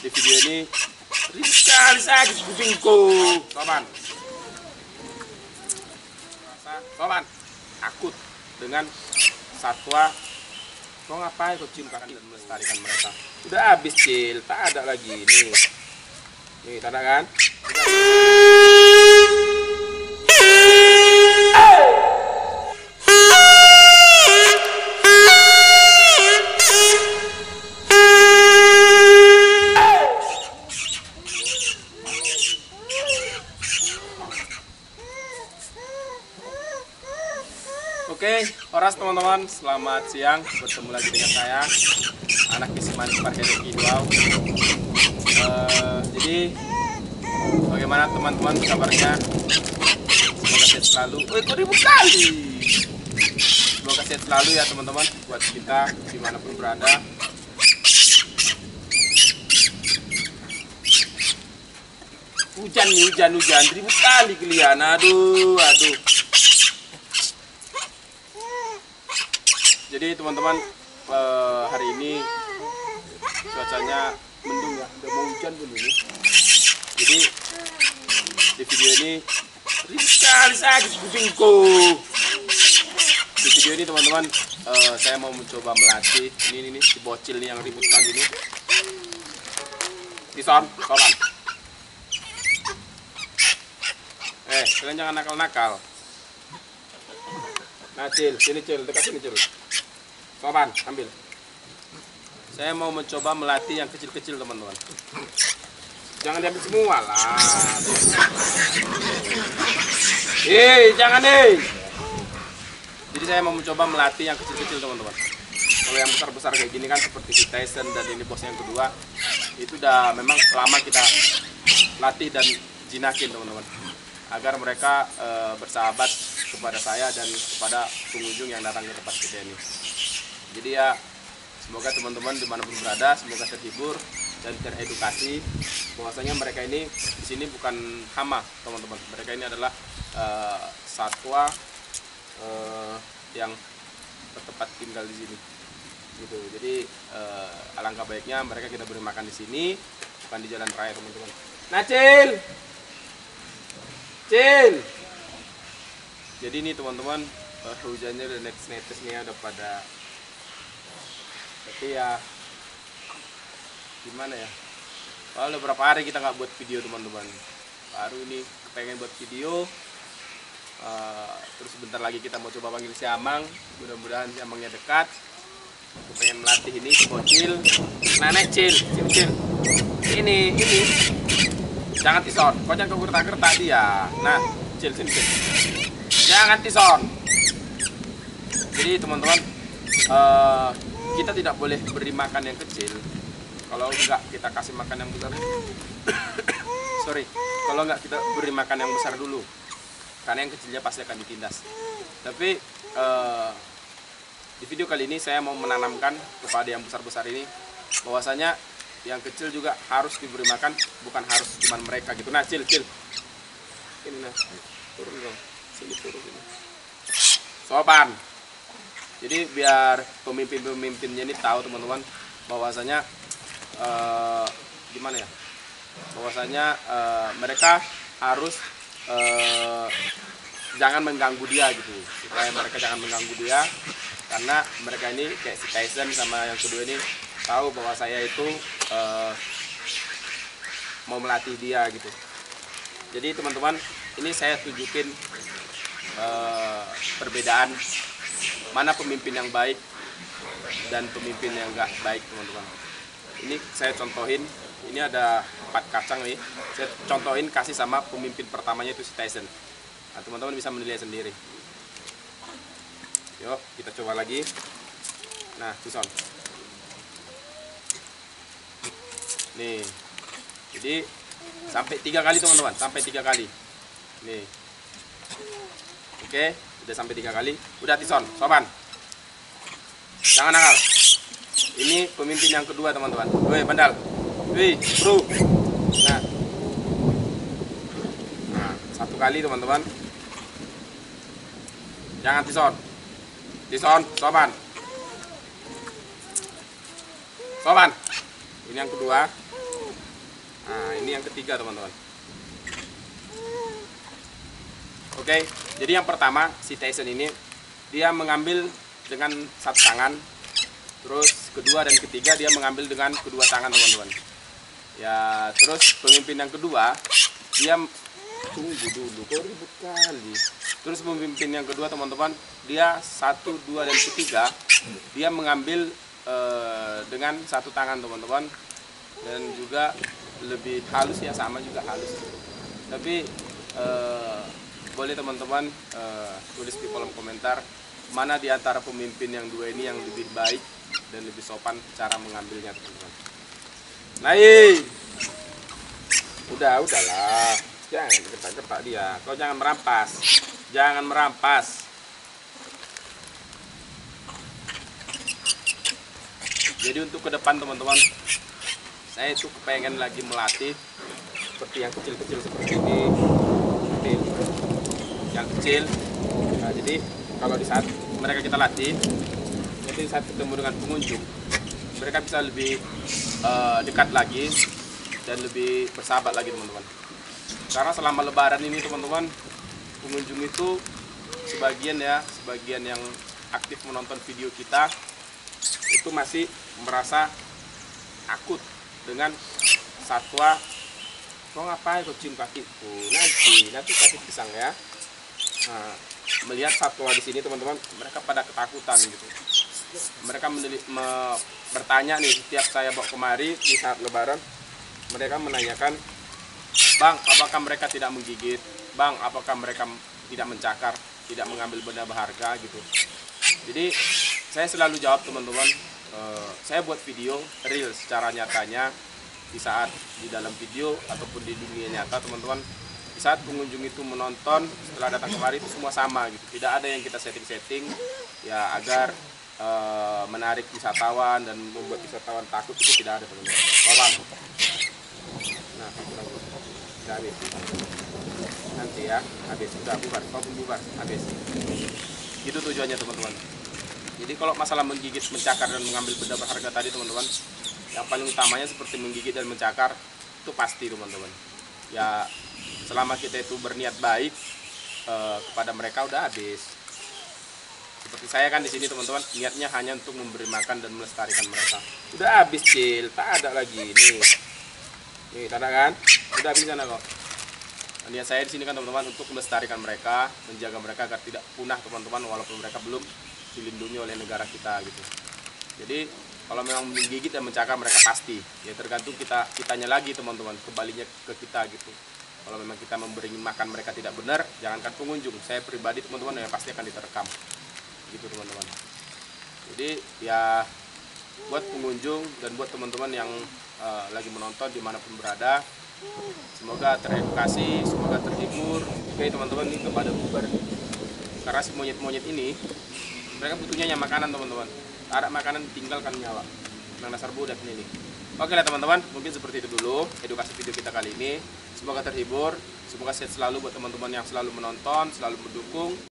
di video ini ribut sekali di kupingku. Soban, takut dengan satwa. Kau ngapain kau cium kaki dan melestarikan mereka? Udah habis, Cil, tak ada lagi. Nih, tak ada kan? Oke, horas teman-teman, selamat siang. Bertemu lagi dengan saya, anak Kisiman Parheri Kidwau. Jadi, bagaimana teman-teman kabarnya? Semoga sehat selalu. Itu ribut kali. Semoga sehat selalu ya teman-teman, buat kita dimanapun berada. Hujan nih, hujan, ribut kali kalian. Aduh. Jadi teman-teman, hari ini cuacanya mendung ya, udah mau hujan pun ini. Jadi di video ini ribut sekali di kupingku. Di video ini teman-teman, saya mau mencoba melatih ini si bocil nih yang ribut kali ini. Soban. Kalian jangan nakal-nakal. Nah, Cil, sini Cil, dekat sini Cil. Soban, ambil. Saya mau mencoba melatih yang kecil-kecil teman-teman. Jangan diambil semua lah. Jangan deh. Jadi saya mau mencoba melatih yang kecil-kecil teman-teman. Kalau yang besar-besar kayak gini kan seperti si Tyson dan ini bos yang kedua, itu udah memang lama kita latih dan jinakin teman-teman, agar mereka bersahabat kepada saya dan kepada pengunjung yang datang ke tempat kita ini. Jadi ya, semoga teman-teman dimanapun berada, semoga terhibur dan teredukasi bahwasanya mereka ini di sini bukan hama teman-teman. Mereka ini adalah satwa yang bertempat tinggal di sini. Gitu. Jadi alangkah baiknya mereka kita beri makan di sini, bukan di jalan raya teman-teman. Nah, Cil. Jadi ini teman-teman, hujannya udah netes nih, udah pada. Tapi ya gimana ya, udah berapa hari kita nggak buat video teman-teman. Baru ini pengen buat video. Terus bentar lagi kita mau coba panggil si Amang. Mudah-mudahan si Amangnya dekat. Aku pengen melatih ini si bocil. Nah, Cil. Ini jangan tison, kau jangan kegertak-gertak dia. Nah, Cil, sini. Jangan tison. Jadi teman-teman, kita tidak boleh beri makan yang kecil. Kalau enggak kita kasih makan yang besar. Kalau enggak kita beri makan yang besar dulu. Karena yang kecilnya pasti akan ditindas. Tapi di video kali ini saya mau menanamkan kepada yang besar-besar ini bahwasanya yang kecil juga harus diberi makan, bukan harus cuma mereka gitu. Nah, Cil. Ini nah, turun dong. Sini. Soban. Jadi biar pemimpinnya ini tahu teman-teman bahwasanya gimana ya? Bahwasanya mereka harus jangan mengganggu dia gitu. Supaya mereka jangan mengganggu dia, karena mereka ini kayak si Tyson sama yang kedua ini tahu bahwa saya itu mau melatih dia gitu. Jadi teman-teman, ini saya tunjukin perbedaan mana pemimpin yang baik dan pemimpin yang enggak baik teman-teman. Ini saya contohin, ini ada 4 kacang nih. Saya contohin kasih sama pemimpin pertamanya itu si Tyson. Nah, teman-teman bisa menilai sendiri. Yuk, kita coba lagi. Nah, Tyson. Nih. Jadi sampai 3 kali teman-teman, sampai 3 kali. Nih. Oke, udah sampai 3 kali. Udah Tyson, Soban. Jangan nakal. Ini pemimpin yang kedua teman-teman. Woi, bandal. Woi, bro. Nah, 1 kali teman-teman. Jangan Tyson. Soban. Ini yang kedua. Nah, ini yang ketiga teman-teman. Oke, jadi yang pertama si Tyson ini dia mengambil dengan satu tangan, terus kedua dan ketiga dia mengambil dengan kedua tangan teman-teman. Ya, terus pemimpin yang kedua dia tunggu dulu, kok ribut kali. Terus pemimpin yang kedua teman-teman, dia 1, 2 dan ketiga dia mengambil dengan satu tangan teman-teman, dan juga lebih halus ya, sama juga halus. Tapi boleh teman-teman tulis di kolom komentar mana di antara pemimpin yang dua ini yang lebih baik dan lebih sopan cara mengambilnya teman-teman. Naik. Udahlah. Jangan getak-getak dia. Kau jangan merampas. Jangan merampas. Jadi untuk ke depan teman-teman, saya itu kepengen lagi melatih seperti yang kecil-kecil seperti ini. Seperti yang kecil. Nah, jadi kalau di saat mereka kita latih, nanti saat ketemu dengan pengunjung, mereka bisa lebih dekat lagi dan lebih bersahabat lagi teman-teman. Karena selama lebaran ini teman-teman, pengunjung itu sebagian yang aktif menonton video kita itu masih merasa takut dengan satwa. Kok ngapain kau cium kakiku? Nanti kasih pisang ya. Nah, melihat satwa di sini teman-teman, mereka pada ketakutan gitu. Mereka bertanya nih, setiap saya bawa kemari di saat lebaran, mereka menanyakan, Bang, apakah mereka tidak menggigit? Bang, apakah mereka tidak mencakar, tidak mengambil benda berharga gitu? Jadi saya selalu jawab teman-teman, saya buat video real secara nyatanya di saat di dalam video ataupun di dunia nyata teman-teman. Di saat pengunjung itu menonton setelah datang kemari itu semua sama gitu. Tidak ada yang kita setting-setting ya agar menarik wisatawan dan membuat wisatawan takut, itu tidak ada teman-teman. Paman. Nah, sudah habis. Nanti ya, habis sudah bubar, kau pun bubar, habis. Itu tujuannya teman-teman. Jadi kalau masalah menggigit, mencakar dan mengambil benda berharga tadi teman-teman, yang paling utamanya seperti menggigit dan mencakar itu pasti teman-teman. Ya selama kita itu berniat baik kepada mereka udah habis. Seperti saya kan di sini teman-teman, niatnya hanya untuk memberi makan dan melestarikan mereka. Udah habis Cil, tak ada lagi nih. Nih, tak ada kan? Udah habis sana kok. Niat saya di sini kan teman-teman untuk melestarikan mereka, menjaga mereka agar tidak punah teman-teman, walaupun mereka belum dilindungi oleh negara kita gitu. Jadi kalau memang menggigit dan mencakar mereka pasti, ya tergantung kitanya lagi teman-teman, kembalinya ke kita gitu. Kalau memang kita memberi makan mereka tidak benar, jangankan pengunjung, saya pribadi teman-teman ya pasti akan diterkam gitu teman-teman. Jadi ya buat pengunjung dan buat teman-teman yang lagi menonton dimanapun berada, semoga teredukasi, semoga terhibur. Oke teman-teman, ini kepada bubar. Karena si monyet-monyet ini mereka butuhnya makanan teman-teman. Ada makanan tinggalkan nyawa. Yang dasar budak ini. Oke lah teman-teman, mungkin seperti itu dulu edukasi video kita kali ini. Semoga terhibur, semoga sehat selalu buat teman-teman yang selalu menonton, selalu mendukung.